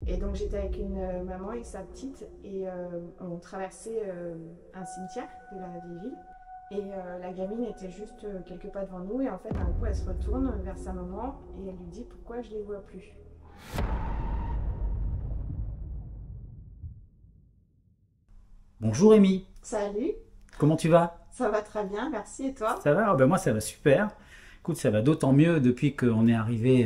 Et donc j'étais avec une maman et sa petite et on traversait un cimetière de la vieille ville. Et la gamine était juste quelques pas devant nous et en fait d'un coup elle se retourne vers sa maman et elle lui dit pourquoi je les vois plus. Bonjour Amy, Salut, comment tu vas? ça va très bien, merci et toi? Ça va? Ben moi ça va super. Écoute, ça va d'autant mieux depuis qu'on est arrivé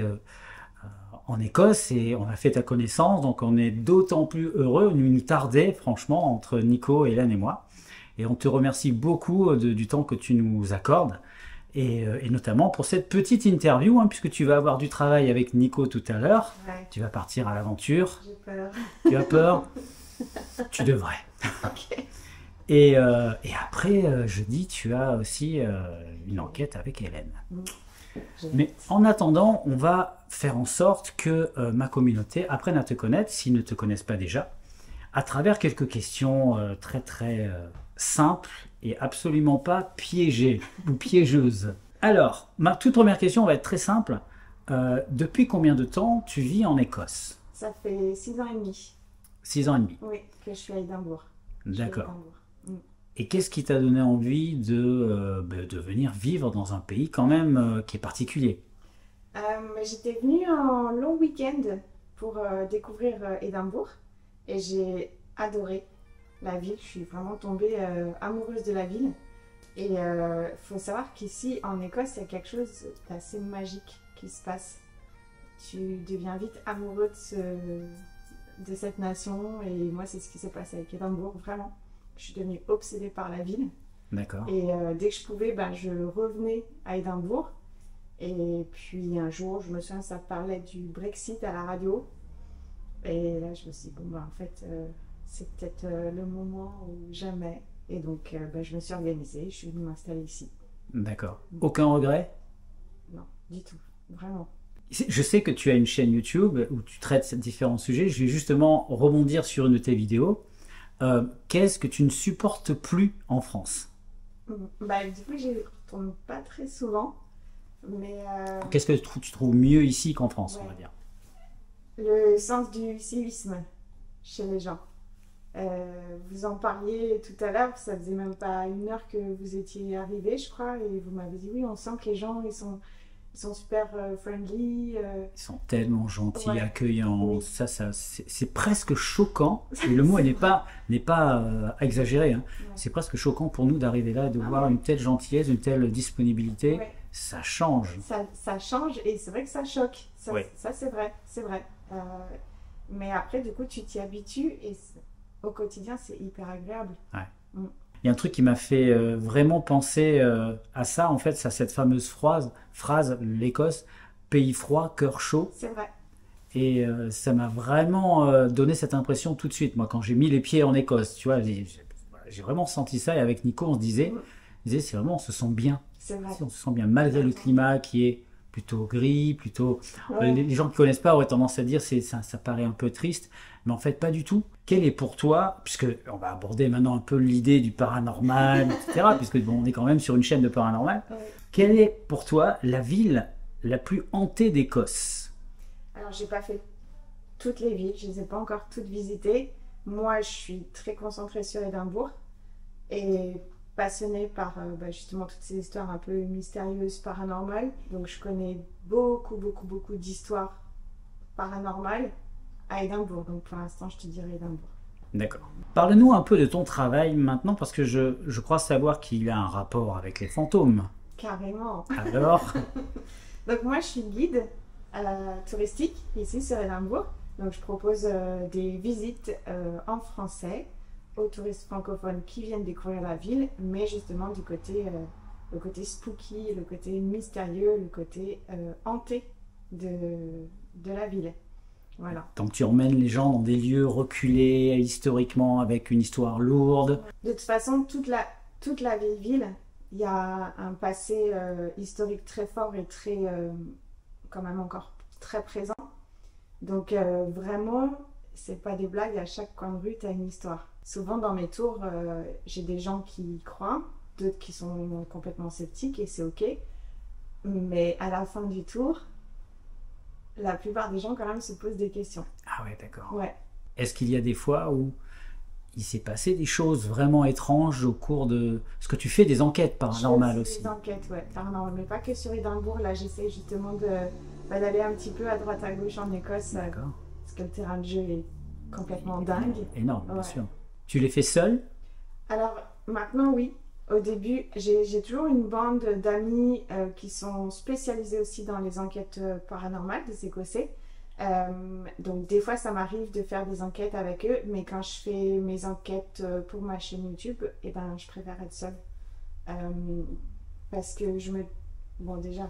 en Écosse et on a fait ta connaissance, donc on est d'autant plus heureux. Il nous tardait franchement entre Nico, Hélène et moi. Et on te remercie beaucoup du temps que tu nous accordes et notamment pour cette petite interview, hein, puisque tu vas avoir du travail avec Nico tout à l'heure. Ouais, Tu vas partir à l'aventure. j'ai peur. Tu as peur? Tu devrais. Ok. Et après, jeudi, tu as aussi une enquête avec Hélène. Mais en attendant, on va faire en sorte que ma communauté apprenne à te connaître, s'ils ne te connaissent pas déjà, à travers quelques questions très simples et absolument pas piégées ou piégeuses. Alors, ma toute première question va être très simple. Depuis combien de temps tu vis en Écosse? Ça fait 6 ans et demi, 6 ans et demi. oui, que je suis à Édimbourg. Je suis à D'accord. Édimbourg. Mm. Et qu'est-ce qui t'a donné envie de venir vivre dans un pays quand même qui est particulier? J'étais venue en long week-end pour découvrir Édimbourg et j'ai adoré la ville. Je suis vraiment tombée amoureuse de la ville. Et il faut savoir qu'ici en Écosse, il y a quelque chose d'assez magique qui se passe. Tu deviens vite amoureux de cette nation et moi, c'est ce qui s'est passé avec Édimbourg, vraiment. Je suis devenue obsédée par la ville. D'accord. Et dès que je pouvais, ben, je revenais à Édimbourg. Et puis un jour, je me souviens, ça parlait du Brexit à la radio. Et là, je me suis dit, bon, ben, en fait, c'est peut-être le moment ou jamais. Et donc, ben, je me suis organisée, je suis venue m'installer ici. D'accord. Aucun regret? Non, du tout, vraiment. Je sais que tu as une chaîne YouTube où tu traites différents sujets. Je vais justement rebondir sur une de tes vidéos. Qu'est-ce que tu ne supportes plus en France? Bah, du coup, j'y retourne pas très souvent. Mais Qu'est-ce que tu trouves mieux ici qu'en France, on va ouais, dire? le sens du civisme chez les gens. Vous en parliez tout à l'heure, ça faisait même pas 1 heure que vous étiez arrivé, je crois, et vous m'avez dit oui, on sent que les gens ils sont super friendly. Ils sont tellement gentils, Ouais, accueillants. oui, Ça, c'est presque choquant. Et le mot n'est pas exagéré, hein. ouais. C'est presque choquant pour nous d'arriver là et de Ah voir ouais, une telle gentillesse, une telle disponibilité. ouais. Ça change. Ça change et c'est vrai que ça choque. Oui. Ça c'est vrai, c'est vrai. Mais après, du coup, tu t'y habitues et au quotidien, c'est hyper agréable. Ouais. Mm. Il y a un truc qui m'a fait vraiment penser à ça, en fait, c'est à cette fameuse phrase, l'Écosse, pays froid, cœur chaud. C'est vrai. Et ça m'a vraiment donné cette impression tout de suite. Moi, quand j'ai mis les pieds en Écosse, tu vois, j'ai vraiment senti ça. Et avec Nico, Mm. on disait, c'est vraiment, on se sent bien. C'est vrai. On se sent bien, malgré le climat qui est plutôt gris, plutôt... Ouais. Les gens qui connaissent pas auraient tendance à dire, ça paraît un peu triste. Mais en fait, pas du tout. Quel est pour toi, puisque on va aborder maintenant un peu l'idée du paranormal, etc., puisque bon, on est quand même sur une chaîne de paranormal. Ouais. Quelle est pour toi la ville la plus hantée d'Écosse? Alors, j'ai pas fait toutes les villes, je les ai pas encore toutes visitées. Moi, je suis très concentrée sur Édimbourg et passionnée par bah, justement toutes ces histoires un peu mystérieuses, paranormales. Donc, je connais beaucoup d'histoires paranormales à Édimbourg. Donc, pour l'instant, je te dirais Édimbourg. D'accord. Parle-nous un peu de ton travail maintenant, parce que je crois savoir qu'il y a un rapport avec les fantômes. Carrément. Alors, Donc, moi, je suis guide touristique ici sur Édimbourg. Donc, je propose des visites en français aux touristes francophones qui viennent découvrir la ville, mais justement du côté, le côté spooky, le côté mystérieux, le côté hanté de la ville. Voilà. donc tu emmènes les gens dans des lieux reculés, historiquement, avec une histoire lourde. De toute façon, toute la vieille ville, il y a un passé historique très fort et très, quand même encore très présent. Donc vraiment, c'est pas des blagues, à chaque coin de rue, tu as une histoire. Souvent dans mes tours, j'ai des gens qui y croient, d'autres qui sont complètement sceptiques et c'est ok. Mais à la fin du tour, la plupart des gens quand même se posent des questions. Ah ouais, d'accord. Ouais. Est-ce qu'il y a des fois où il s'est passé des choses vraiment étranges au cours de... Parce que tu fais des enquêtes paranormales aussi. Des enquêtes, ouais, paranormales, mais pas que sur Édimbourg. Là, j'essaie justement d'aller un petit peu à droite à gauche en Écosse, parce que le terrain de jeu est complètement dingue. Énorme, bien sûr. Tu les fais seul? Alors, maintenant, oui. Au début, j'ai toujours une bande d'amis qui sont spécialisés aussi dans les enquêtes paranormales des Écossais. Donc des fois ça m'arrive de faire des enquêtes avec eux, mais quand je fais mes enquêtes pour ma chaîne YouTube, eh ben, je préfère être seule. Parce que bon déjà,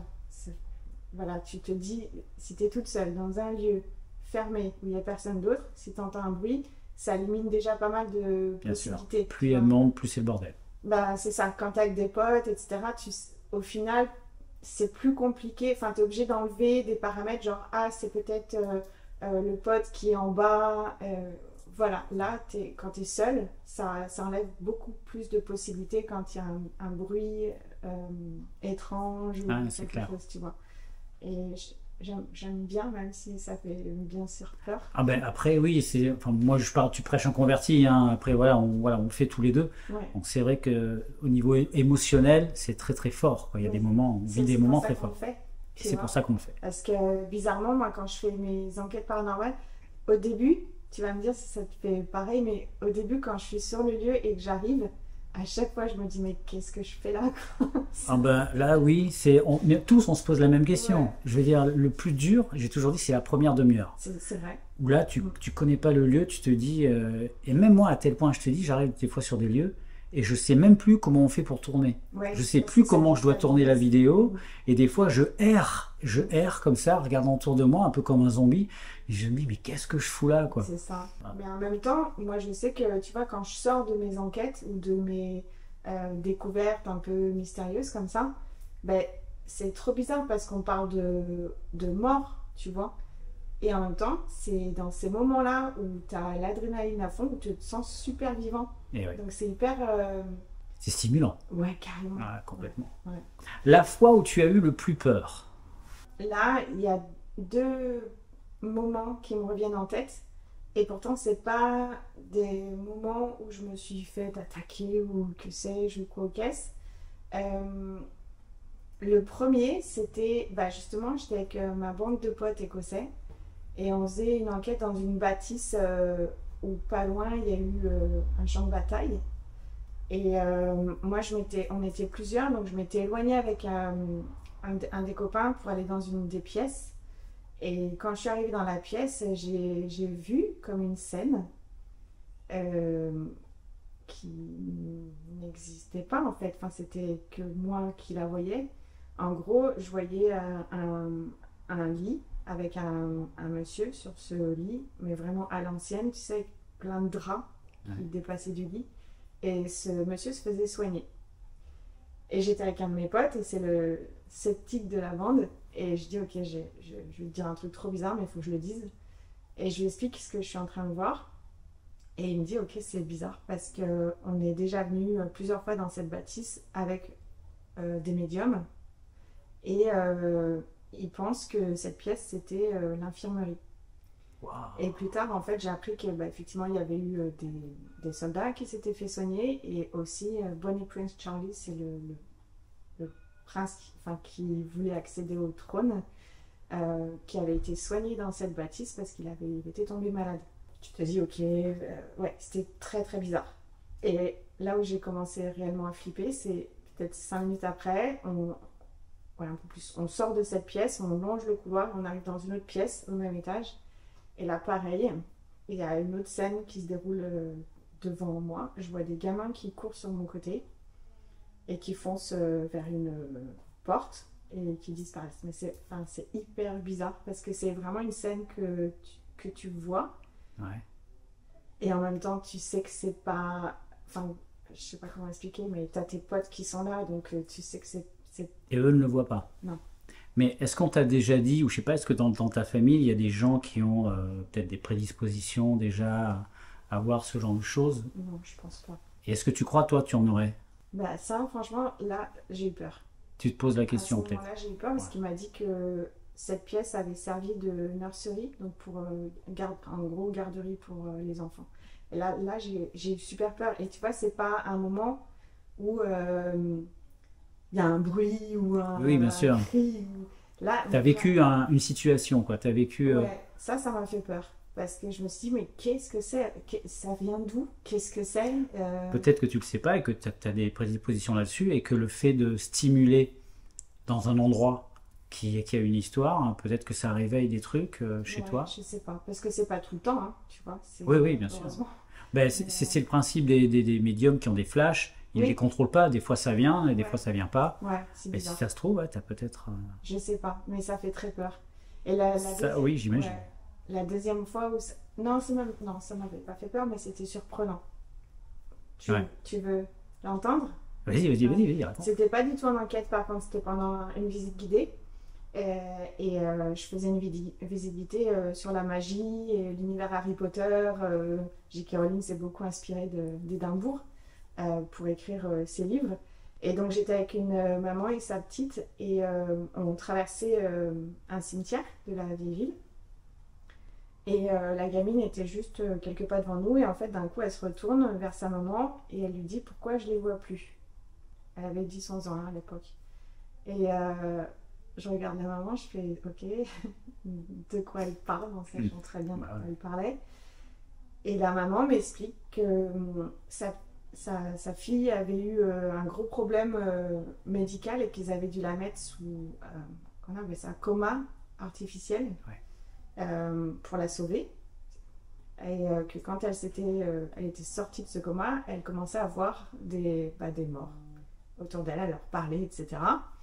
voilà, tu te dis, si tu es toute seule dans un lieu fermé où il n'y a personne d'autre, si tu entends un bruit, ça élimine déjà pas mal de possibilités. Sûr. Plus il y a de monde, plus c'est le bordel. Bah, c'est ça, quand tu es avec des potes, etc., au final, c'est plus compliqué. Enfin, tu es obligé d'enlever des paramètres, genre, ah, c'est peut-être le pote qui est en bas. Voilà, là, quand tu es seul, ça enlève beaucoup plus de possibilités quand il y a un bruit étrange ou quelque chose, tu vois. Et j'aime bien, même si ça fait bien sûr peur. Ah ben après oui, enfin moi tu prêches un converti, hein. Après voilà, on fait tous les deux. Ouais. Donc c'est vrai que au niveau émotionnel, c'est très très fort, quoi. Il y a des moments, on vit des moments très forts. C'est pour ça qu'on le fait. Parce que bizarrement, moi quand je fais mes enquêtes paranormales, au début, tu vas me dire si ça te fait pareil, mais au début quand je suis sur le lieu et que j'arrive, à chaque fois, je me dis, mais qu'est-ce que je fais là, quoi? Ah ben, là, oui, tous, on se pose la même question. Ouais. Je veux dire, le plus dur, j'ai toujours dit, c'est la première demi-heure. C'est vrai. Où là, tu connais pas le lieu, tu te dis... et même moi, à tel point, je te dis, j'arrive des fois sur des lieux, et je sais même plus comment on fait pour tourner. Ouais, je sais plus comment je dois tourner la vidéo, et des fois, je erre comme ça, regardant autour de moi, un peu comme un zombie, et je me dis, mais qu'est-ce que je fous là, quoi? C'est ça. Mais en même temps, moi, je sais que, tu vois, quand je sors de mes enquêtes ou de mes découvertes un peu mystérieuses comme ça, ben, c'est trop bizarre parce qu'on parle de mort, tu vois. Et en même temps, c'est dans ces moments-là où tu as l'adrénaline à fond, où tu te sens super vivant. Et ouais. Donc c'est hyper... C'est stimulant. Ouais, carrément. Ah, complètement. Ouais. La fois où tu as eu le plus peur? Là, il y a 2 moments qui me reviennent en tête. Et pourtant, c'est pas des moments où je me suis fait attaquer ou que sais-je ou quoi qu'est-ce. Le premier, c'était... Bah justement, j'étais avec ma bande de potes écossais. Et on faisait une enquête dans une bâtisse où pas loin il y a eu un champ de bataille. Et moi, on était plusieurs, donc je m'étais éloignée avec un des copains pour aller dans une des pièces. Et quand je suis arrivée dans la pièce, j'ai vu comme une scène qui n'existait pas en fait. Enfin, c'était que moi qui la voyais. En gros, je voyais un lit avec un monsieur sur ce lit, mais vraiment à l'ancienne, tu sais, avec plein de draps qui dépassaient du lit. Et ce monsieur se faisait soigner. Et j'étais avec un de mes potes, et c'est le sceptique de la bande. Et je dis, ok, je vais te dire un truc trop bizarre, mais il faut que je le dise. Et je lui explique ce que je suis en train de voir. Et il me dit, ok, c'est bizarre, parce qu'on est déjà venu plusieurs fois dans cette bâtisse avec des médiums. Et il pense que cette pièce, c'était l'infirmerie. Wow. Et plus tard, en fait, j'ai appris que, effectivement, il y avait eu des soldats qui s'étaient fait soigner. Et aussi, Bonnie Prince Charlie, c'est le prince qui voulait accéder au trône, qui avait été soigné dans cette bâtisse parce qu'il était tombé malade. Tu te dis, ok, ouais, c'était très très bizarre. Et là où j'ai commencé réellement à flipper, c'est peut-être 5 minutes après, un peu plus, on sort de cette pièce, on longe le couloir, on arrive dans une autre pièce au même étage. Et là, pareil, il y a une autre scène qui se déroule devant moi. Je vois des gamins qui courent sur mon côté et qui foncent vers une porte et qui disparaissent. Mais c'est hyper bizarre parce que c'est vraiment une scène que tu vois. Ouais. Et en même temps, tu sais que c'est pas... Enfin, je sais pas comment expliquer, mais tu as tes potes qui sont là, donc tu sais que c'est... Et eux ne le voient pas. Non. Mais est-ce qu'on t'a déjà dit, ou je sais pas, est-ce que dans ta famille, il y a des gens qui ont peut-être des prédispositions déjà à voir ce genre de choses? Non, je pense pas. Et est-ce que tu crois, toi, tu en aurais? Bah ça, franchement, là, j'ai eu peur. Tu te poses la question peut-être. À ce moment-là, j'ai eu peur parce qu'il m'a dit que cette pièce avait servi de nursery, donc pour un gros garderie pour les enfants. Et là j'ai eu super peur. Et tu vois, c'est pas un moment où il y a un bruit ou un, Oui, bien sûr. cri. Là, Tu as vécu une situation, quoi. Tu as vécu. Ouais, ça m'a fait peur. Parce que je me suis dit, mais qu'est-ce que c'est? Ça vient d'où? Qu'est-ce que c'est? Peut-être que tu le sais pas et que tu as des prédispositions là-dessus et que le fait de stimuler dans un endroit qui a une histoire, hein, peut-être que ça réveille des trucs chez toi. Je sais pas. Parce que c'est pas tout le temps, hein, tu vois. Oui, bien sûr. Ben, c'est le principe des médiums qui ont des flashs. Ils ne les contrôlent pas. Des fois, ça vient et des fois, ça vient pas. Ouais, c'est bizarre. Mais si ça se trouve, ouais, tu as peut-être... Je sais pas, mais ça fait très peur. Et oui, j'imagine. Ouais, la deuxième fois où... Non, ça m'avait pas fait peur, mais c'était surprenant. Tu veux l'entendre? Vas-y. C'était pas du tout en enquête, par contre, c'était pendant une visite guidée. Je faisais une visite guidée sur la magie et l'univers Harry Potter. J.K. Rowling s'est beaucoup inspirée d'Édimbourg pour écrire ses livres. Et donc j'étais avec une maman et sa petite et on traversait un cimetière de la vieille ville. Et la gamine était juste quelques pas devant nous et en fait d'un coup elle se retourne vers sa maman et elle lui dit pourquoi je les vois plus. Elle avait 10-11 ans à l'époque. Et je regarde la maman, je fais ok, de quoi elle parle, en sachant très bien de quoi elle parlait. Et la maman m'explique que sa fille avait eu un gros problème médical et qu'ils avaient dû la mettre sous qu'on appelle ça, coma artificiel pour la sauver. Et que quand elle était sortie de ce coma, elle commençait à voir des morts autour d'elle, à leur parler, etc.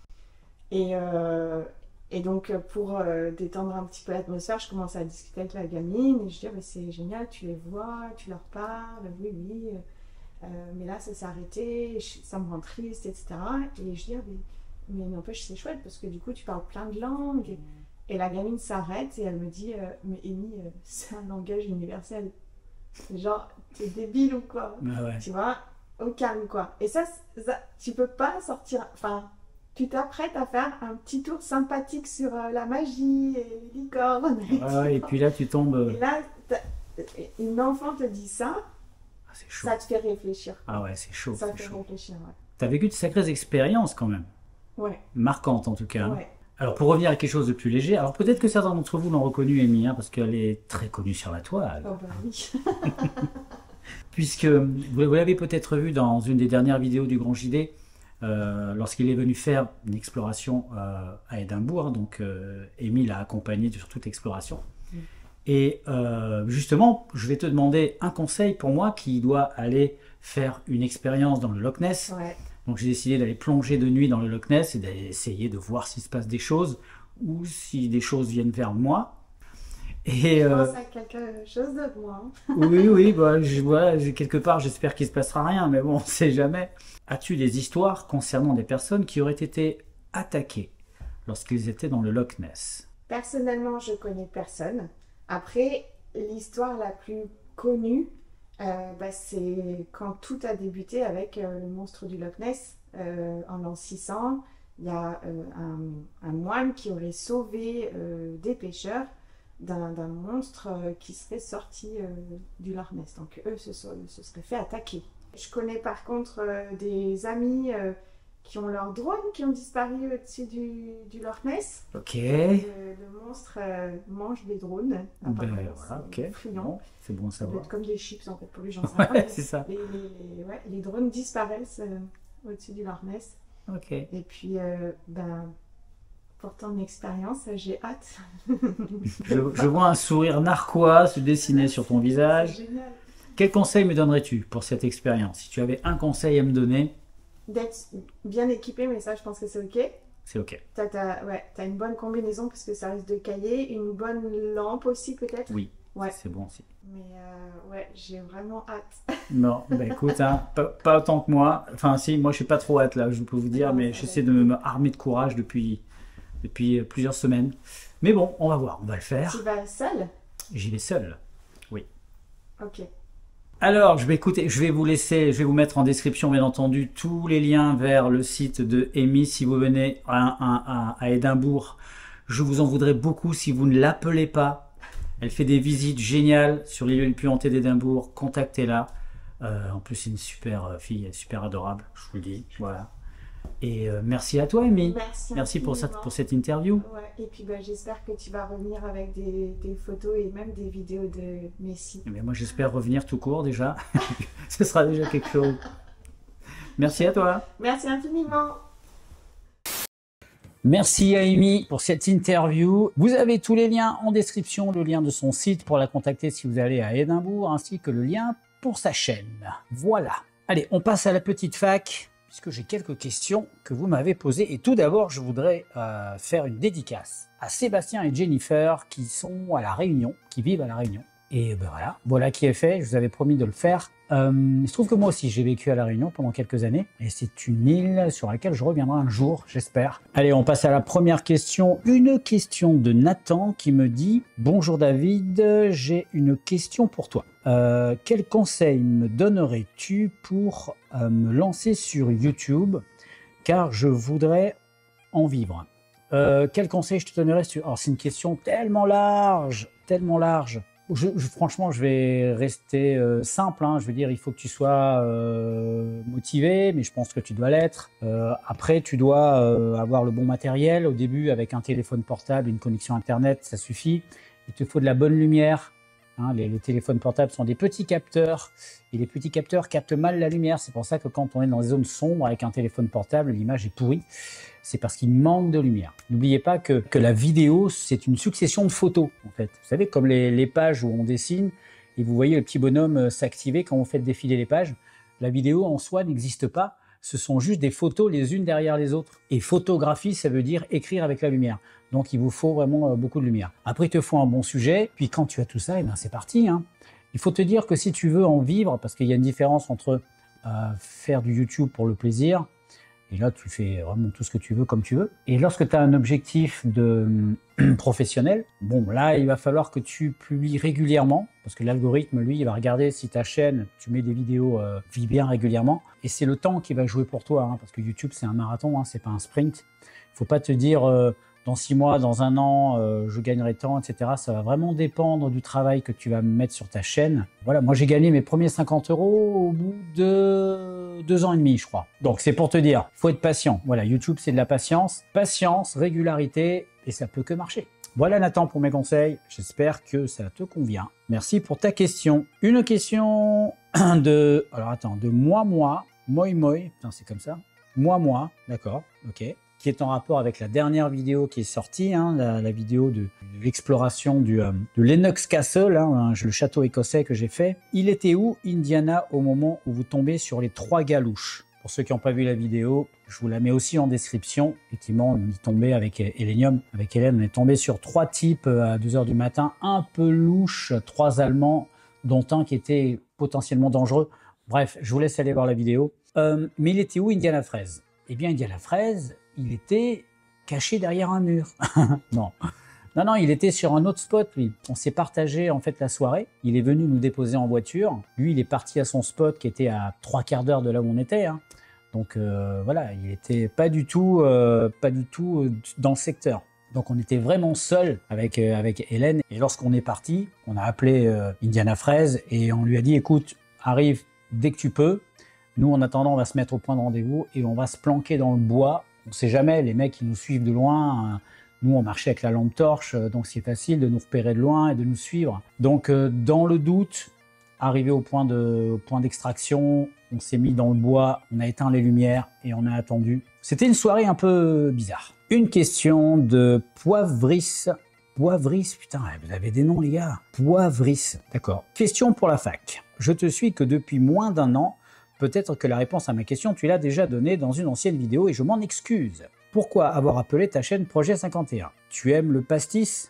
Et donc, pour détendre un petit peu l'atmosphère, je commençais à discuter avec la gamine. Et je dis, c'est génial, tu les vois, tu leur parles, oui. Mais là, ça s'est arrêté, ça me rend triste, etc. Et je dis, mais n'empêche, c'est chouette, parce que du coup, tu parles plein de langues. Et la gamine s'arrête et elle me dit, mais Amy, c'est un langage universel. Genre, t'es débile ou quoi? Tu vois, au calme, quoi. Et ça, tu peux pas sortir... Enfin, tu t'apprêtes à faire un petit tour sympathique sur la magie et les licornes. Et puis là, tu tombes... Et là, une enfant te dit ça, c'est chaud. Ça te fait réfléchir. Ah ouais, c'est chaud. Ça te fait réfléchir, ouais. T'as vécu de sacrées expériences quand même. Ouais. Marquantes en tout cas. Ouais. Alors pour revenir à quelque chose de plus léger, alors peut-être que certains d'entre vous l'ont reconnue, Amy, parce qu'elle est très connue sur la toile. Oh bah oui. Puisque vous l'avez peut-être vu dans une des dernières vidéos du Grand JD, lorsqu'il est venu faire une exploration à Édimbourg, donc Amy l'a accompagné sur toute l'exploration. Et justement, je vais te demander un conseil pour moi qui doit aller faire une expérience dans le Loch Ness. Ouais. Donc j'ai décidé d'aller plonger de nuit dans le Loch Ness et d'essayer de voir s'il se passe des choses ou si des choses viennent vers moi. Et, je pense à quelque chose de moi. Oui, quelque part j'espère qu'il ne se passera rien, mais bon, on ne sait jamais. As-tu des histoires concernant des personnes qui auraient été attaquées lorsqu'ils étaient dans le Loch Ness? Personnellement, je connais personne. Après, l'histoire la plus connue, c'est quand tout a débuté avec le monstre du Loch Ness en l'an 600. Il y a un moine qui aurait sauvé des pêcheurs d'un monstre qui serait sorti du Loch Ness. Donc eux se seraient fait attaquer. Je connais par contre des amis qui ont leurs drones qui ont disparu au-dessus du Loch Ness. Ok. Le monstre mange des drones. Ben voilà, ok. Bon, c'est bon à savoir. Comme des chips en fait pour les gens. Ouais, c'est ça. Les drones disparaissent au-dessus du Loch Ness. Ok. Et puis, pour ton expérience, j'ai hâte. je vois un sourire narquois se dessiner sur ton visage. C'est génial. Quel conseil me donnerais-tu pour cette expérience? Si tu avais un conseil à me donner. D'être bien équipé, mais ça, je pense que c'est ok. C'est ok. T'as une bonne combinaison parce que ça risque de cailler. Une bonne lampe aussi, peut-être. Oui, ouais. C'est bon aussi. Mais j'ai vraiment hâte. Non, écoute, hein, pas autant que moi. Enfin, si, moi, je suis pas trop hâte là, je peux vous dire, mais j'essaie de me armer de courage depuis plusieurs semaines. Mais bon, on va voir, on va le faire. Tu vas seul? J'y vais seul, oui. Ok. Alors, je vais vous mettre en description, bien entendu, tous les liens vers le site de Amy. Si vous venez à Édimbourg, Je vous en voudrais beaucoup si vous ne l'appelez pas. Elle fait des visites géniales sur les lieux les plus hantés d'Édimbourg. Contactez-la. En plus, c'est une super fille, elle est super adorable, je vous le dis. Voilà. Et merci à toi, Amy. Merci pour cette interview. Ouais, et puis j'espère que tu vas revenir avec des photos et même des vidéos de Messi. Mais moi, j'espère revenir tout court déjà. Ce sera déjà quelque chose. Merci à toi. Merci infiniment. Merci à Amy pour cette interview. Vous avez tous les liens en description, le lien de son site pour la contacter si vous allez à Édimbourg, ainsi que le lien pour sa chaîne. Voilà. Allez, on passe à la petite fac, puisque j'ai quelques questions que vous m'avez posées. Et tout d'abord, je voudrais faire une dédicace à Sébastien et Jennifer qui sont à La Réunion, qui vivent à La Réunion. Et voilà qui est fait, je vous avais promis de le faire. Il se trouve que moi aussi j'ai vécu à La Réunion pendant quelques années et c'est une île sur laquelle je reviendrai un jour, j'espère. Allez, on passe à la première question. Une question de Nathan qui me dit « Bonjour David, j'ai une question pour toi. Quel conseil me donnerais-tu pour me lancer sur YouTube car je voudrais en vivre ?» Quel conseil je te donnerais sur... Alors c'est une question tellement large, tellement large. Franchement, je vais rester simple. Je veux dire, il faut que tu sois motivé, mais je pense que tu dois l'être. Après, tu dois avoir le bon matériel. Au début, avec un téléphone portable, une connexion Internet, ça suffit. Il te faut de la bonne lumière. Les téléphones portables sont des petits capteurs et les petits capteurs captent mal la lumière. C'est pour ça que quand on est dans des zones sombres avec un téléphone portable, l'image est pourrie. C'est parce qu'il manque de lumière. N'oubliez pas que la vidéo, c'est une succession de photos, en fait. Vous savez, comme les pages où on dessine et vous voyez le petit bonhomme s'activer quand vous faites défiler les pages. La vidéo en soi n'existe pas. Ce sont juste des photos les unes derrière les autres. Et photographie, ça veut dire écrire avec la lumière. Donc, il vous faut vraiment beaucoup de lumière. Après, il te faut un bon sujet. Puis, quand tu as tout ça, c'est parti. Il faut te dire que si tu veux en vivre, parce qu'il y a une différence entre faire du YouTube pour le plaisir, et là, tu fais vraiment tout ce que tu veux comme tu veux. Et lorsque tu as un objectif professionnel, là, il va falloir que tu publies régulièrement, parce que l'algorithme, lui, il va regarder si ta chaîne, tu mets des vidéos, vit bien régulièrement. Et c'est le temps qui va jouer pour toi, parce que YouTube, c'est un marathon, c'est pas un sprint. Il faut pas te dire, dans 6 mois, dans 1 an, je gagnerai tant, etc. Ça va vraiment dépendre du travail que tu vas mettre sur ta chaîne. Voilà, moi, j'ai gagné mes premiers 50 € au bout de 2 ans et demi, je crois. Donc, c'est pour te dire, faut être patient. Voilà, YouTube, c'est de la patience. Patience, régularité, et ça peut que marcher. Voilà, Nathan, pour mes conseils. J'espère que ça te convient. Merci pour ta question. Une question de moi, putain, c'est comme ça. Moi, d'accord, ok. Qui est en rapport avec la dernière vidéo qui est sortie, la vidéo de l'exploration de Lennox Castle, le château écossais que j'ai fait. Il était où, Indiana, au moment où vous tombez sur les 3 galouches? Pour ceux qui n'ont pas vu la vidéo, je vous la mets aussi en description. Effectivement, on est tombé avec Hélène, on est tombé sur 3 types à 2 h du matin, un peu louches, 3 Allemands, dont un qui était potentiellement dangereux. Bref, je vous laisse aller voir la vidéo. Mais il était où, Indiana Fraise? Eh bien, Indiana Fraise, il était caché derrière un mur. Non, il était sur un autre spot, lui. On s'est partagé, en fait, la soirée. Il est venu nous déposer en voiture. Lui, il est parti à son spot qui était à 3/4 d'heure de là où on était. Donc, voilà, il était pas du tout dans le secteur. Donc, on était vraiment seul avec Hélène. Et lorsqu'on est parti, on a appelé Indiana Fraise et on lui a dit, écoute, arrive dès que tu peux. Nous, en attendant, on va se mettre au point de rendez-vous et on va se planquer dans le bois. On ne sait jamais, les mecs, ils nous suivent de loin. Nous, on marchait avec la lampe torche, donc c'est facile de nous repérer de loin et de nous suivre. Donc, dans le doute, arrivé au point d'extraction, on s'est mis dans le bois, on a éteint les lumières et on a attendu. C'était une soirée un peu bizarre. Une question de Poivris. Poivris, putain, vous avez des noms, les gars. Poivris, d'accord. Question pour la fac. Je te suis que depuis moins d'1 an. Peut-être que la réponse à ma question, tu l'as déjà donnée dans une ancienne vidéo et je m'en excuse. Pourquoi avoir appelé ta chaîne Projet 51? Tu aimes le pastis?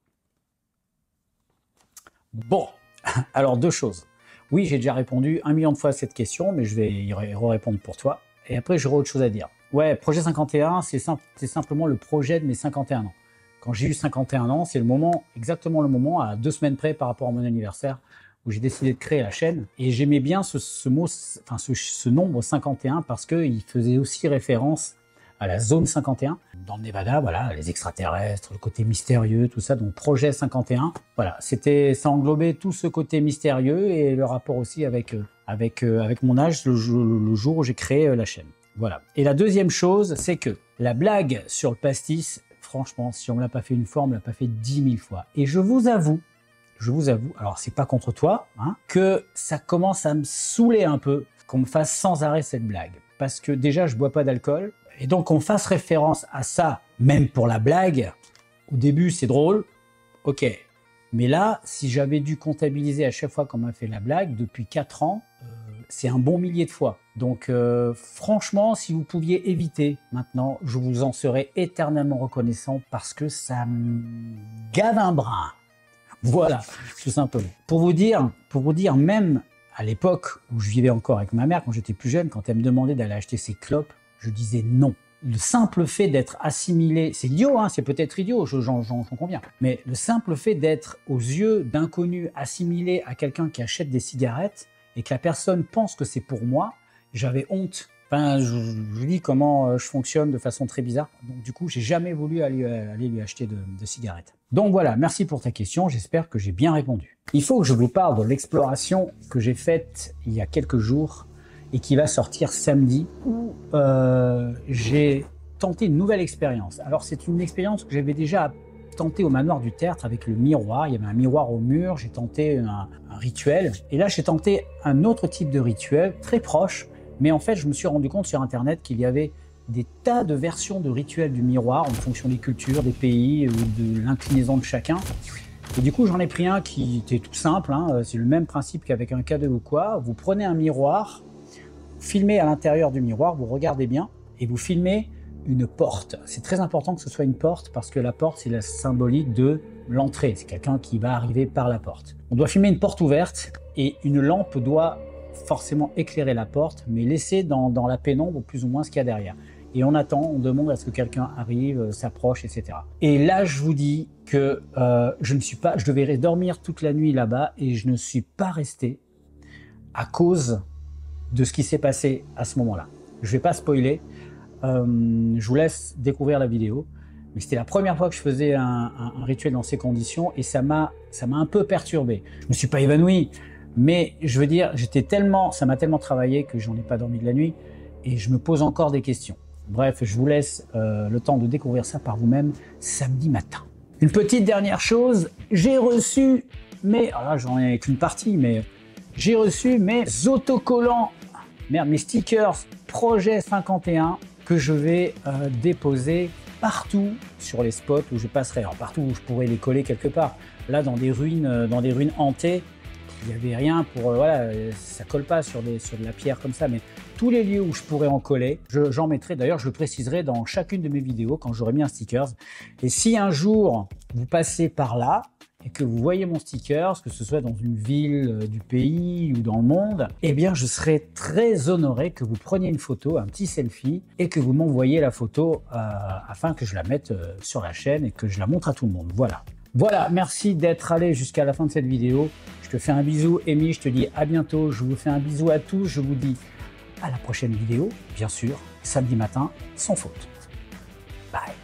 Bon, alors 2 choses. Oui, j'ai déjà répondu 1 million de fois à cette question, mais je vais y répondre pour toi. Et après, j'aurai autre chose à dire. Ouais, Projet 51, c'est simplement le projet de mes 51 ans. Quand j'ai eu 51 ans, c'est exactement le moment, à 2 semaines près par rapport à mon anniversaire, où j'ai décidé de créer la chaîne. Et j'aimais bien ce nombre 51 parce qu'il faisait aussi référence à la zone 51. Dans le Nevada, voilà, les extraterrestres, le côté mystérieux, tout ça, donc projet 51. Voilà, ça englobait tout ce côté mystérieux et le rapport aussi avec mon âge, le jour où j'ai créé la chaîne. Voilà. Et la deuxième chose, c'est que la blague sur le pastis, franchement, si on ne l'a pas fait une fois, on me l'a pas fait 10 000 fois. Et je vous avoue, alors c'est pas contre toi, hein, que ça commence à me saouler un peu qu'on me fasse sans arrêt cette blague. Parce que déjà, je bois pas d'alcool. Et donc, qu'on fasse référence à ça, même pour la blague, au début, c'est drôle, ok. Mais là, si j'avais dû comptabiliser à chaque fois qu'on m'a fait la blague, depuis 4 ans, c'est un bon millier de fois. Donc franchement, si vous pouviez éviter maintenant, je vous en serais éternellement reconnaissant parce que ça me gave un brin. Voilà, tout simplement. Pour vous dire, même à l'époque où je vivais encore avec ma mère, quand j'étais plus jeune, quand elle me demandait d'aller acheter ses clopes, je disais non. Le simple fait d'être assimilé, c'est idiot, hein, c'est peut-être idiot, j'en conviens, mais le simple fait d'être aux yeux d'inconnus assimilé à quelqu'un qui achète des cigarettes et que la personne pense que c'est pour moi, j'avais honte. Enfin, je vous dis comment je fonctionne de façon très bizarre. Donc du coup, j'ai jamais voulu aller lui acheter de cigarettes. Donc voilà, merci pour ta question, j'espère que j'ai bien répondu. Il faut que je vous parle de l'exploration que j'ai faite il y a quelques jours et qui va sortir samedi, où j'ai tenté une nouvelle expérience. Alors c'est une expérience que j'avais déjà tenté au manoir du Tertre avec le miroir. Il y avait un miroir au mur, j'ai tenté un rituel. Et là, j'ai tenté un autre type de rituel, très proche. Mais en fait, je me suis rendu compte sur Internet qu'il y avait des tas de versions de rituels du miroir en fonction des cultures, des pays, de l'inclinaison de chacun. Et du coup, j'en ai pris un qui était tout simple. Hein. C'est le même principe qu'avec un cadeau ou quoi. Vous prenez un miroir, vous filmez à l'intérieur du miroir, vous regardez bien et vous filmez une porte. C'est très important que ce soit une porte parce que la porte, c'est la symbolique de l'entrée. C'est quelqu'un qui va arriver par la porte. On doit filmer une porte ouverte et une lampe doit forcément éclairer la porte, mais laisser dans la pénombre plus ou moins ce qu'il y a derrière. Et on attend, on demande à ce que quelqu'un arrive, s'approche, etc. Et là, je vous dis que je devais dormir toute la nuit là-bas et je ne suis pas resté à cause de ce qui s'est passé à ce moment-là. Je vais pas spoiler. Je vous laisse découvrir la vidéo, mais c'était la première fois que je faisais un rituel dans ces conditions et ça m'a un peu perturbé. Je me suis pas évanoui, mais je veux dire, ça m'a tellement travaillé que j'en ai pas dormi de la nuit et je me pose encore des questions. Bref, je vous laisse le temps de découvrir ça par vous-même samedi matin. Une petite dernière chose, j'ai reçu alors là j'en ai qu'une partie, mais j'ai reçu mes autocollants, mes stickers Projet 51 que je vais déposer partout sur les spots où je passerai. Alors partout où je pourrais les coller quelque part. Là, dans des ruines hantées, il n'y avait rien pour... voilà, ça colle pas sur de la pierre comme ça, mais tous les lieux où je pourrais en coller, j'en mettrai. D'ailleurs, je le préciserai dans chacune de mes vidéos quand j'aurai mis un sticker. Et si un jour, vous passez par là, et que vous voyez mon sticker, que ce soit dans une ville du pays ou dans le monde, eh bien je serai très honoré que vous preniez une photo, un petit selfie, et que vous m'envoyiez la photo afin que je la mette sur la chaîne et que je la montre à tout le monde. Voilà. Voilà, merci d'être allé jusqu'à la fin de cette vidéo. Je te fais un bisou, Amy, je te dis à bientôt. Je vous fais un bisou à tous, je vous dis à la prochaine vidéo, bien sûr, samedi matin, sans faute. Bye.